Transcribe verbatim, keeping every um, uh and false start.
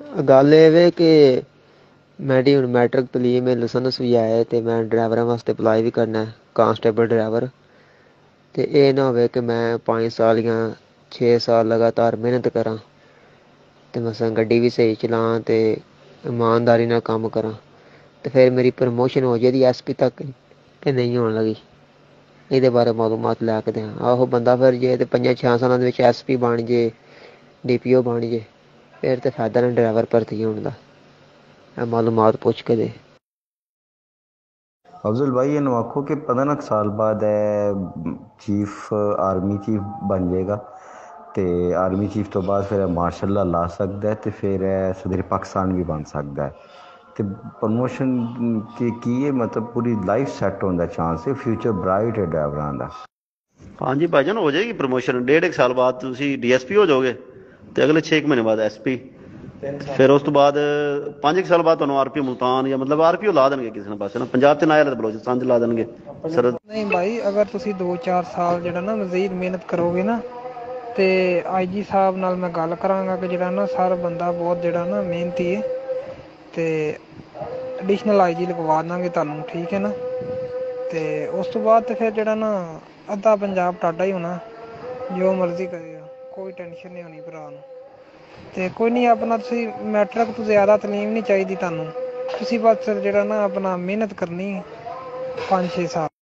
गल ਇਹ ਵੇ ਕਿ मेरी हुण मैट्रिक तलीम है, लाइसेंस भी है तो मैं ड्राइवरां वास्ते अप्लाई भी करना है, कांस्टेबल ड्राइवर। तो ये ना होवे कि मैं पाँच साल या छे साल लगातार मेहनत करां ते मसां गड्डी भी सही चलां ते ईमानदारी नाल कम्म करां ते फिर मेरी प्रमोशन हो जाएगी एस पी तक कि नहीं होने लगी। ਇਹਦੇ ਬਾਰੇ ਮਾਲੂਮਾਤ ਲੈ ਕੇ ਦਿਆਂ। ਆਹੋ ਬੰਦਾ ਫਿਰ ਜੇ ਤੇ ਪੰਜਾਂ ਛੇ ਸਾਲਾਂ ਦੇ ਵਿੱਚ ਐਸ ਪੀ ਬਣ ਜੇ, ਡੀ ਪੀ ਓ ਬਣ ਜੇ, ਫਿਰ ਤੇ ਫਾਇਦਾ ਨਹੀਂ ਡਰਾਈਵਰ ਭਰਤੀ ਹੋਣ ਦਾ। ਇਹ ਮਾਲੂਮਾਤ ਪੁੱਛ ਕੇ ਦੇ। अफजल भाई ये आखो कि पंद्रह साल बाद है चीफ आर्मी चीफ बन जाएगा तो आर्मी चीफ तो बाद फिर मार्शल ला सकता है तो फिर सदर पाकिस्तान भी बन सकता है तो प्रमोशन की की है मतलब पूरी लाइफ सैट होने का चांस है, फ्यूचर ब्राइट है ड्राइवरां का। हाँ जी भाईजान, हो जाएगी प्रमोशन। डेढ़ एक साल बाद तुम डी एस पी हो जाओगे तो अगले छे महीने बाद एस पी, फिर उस तो बाद पांच साल बाद तुहानू आर पी मुल्तान या मतलब आर पी ओ ला देंगे किसी ने पासे ना, पंजाब च ना आया तो बलोचिस्तान च ला देंगे सर। नहीं भाई, अगर तुसी दो चार साल ਜਿਹੜਾ ਨਾ ਮਜ਼ੀਦ ਮਿਹਨਤ ਕਰੋਗੇ ਨਾ ਤੇ ਆਈ ਜੀ ਸਾਹਿਬ ਨਾਲ ਮੈਂ ਗੱਲ ਕਰਾਂਗਾ ਕਿ ਜਿਹੜਾ ਨਾ ਸਰ ਬੰਦਾ ਬਹੁਤ ਜਿਹੜਾ ਨਾ ਮਿਹਨਤੀ ਹੈ ਤੇ ਐਡੀਸ਼ਨਲ ਆਈ ਜੀ ਲਗਵਾ ਦਾਂਗੇ ਤੁਹਾਨੂੰ, ਠੀਕ ਹੈ ਨਾ। ਤੇ ਉਸ ਤੋਂ ਬਾਅਦ ਤੇ ਫਿਰ ਜਿਹੜਾ ਨਾ ਅੱਧਾ ਪੰਜਾਬ ਤੁਹਾਡਾ ਹੀ ਹੋਣਾ, ਜੋ ਮਰਜ਼ੀ ਕਰੇਗਾ, ਕੋਈ ਟੈਨਸ਼ਨ ਨਹੀਂ ਹੋਣੀ ਭਰਾ ਨੂੰ। ਤੇ ਕੋਈ ਨਹੀਂ, ਆਪਣਾ ਤੁਸੀਂ ਮੈਟਰਿਕ ਤੋਂ ਜ਼ਿਆਦਾ ਤਲੀਮ ਨਹੀਂ ਚਾਹੀਦੀ ਤੁਹਾਨੂੰ, ਤੁਸੀਂ ਬਸ ਜਿਹੜਾ ਨਾ ਆਪਣਾ ਮਿਹਨਤ ਕਰਨੀ ਪੰਜ ਛੇ ਸਾਲ।